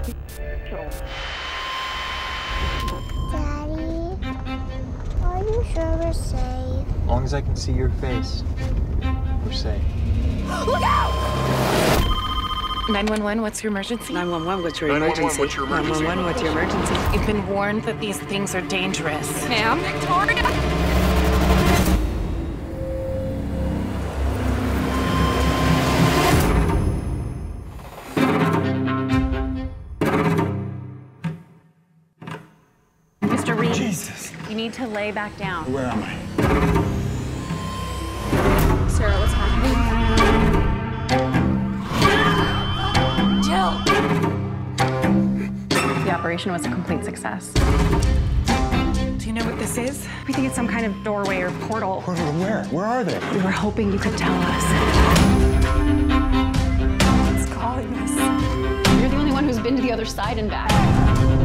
Daddy, are you sure we're safe? As long as I can see your face, we're safe. Look out! 911, what's your emergency? 911, what's your emergency? 911, what's your emergency? You've been warned that these things are dangerous. Ma'am? Victoria? Mr. Reed, Jesus. you need to lay back down. Where am I? Sarah, what's happening? Jill! The operation was a complete success. Do you know what this is? We think it's some kind of doorway or portal. Portal to where? Where are they? We were hoping you could tell us. It's calling us. You're the only one who's been to the other side and back.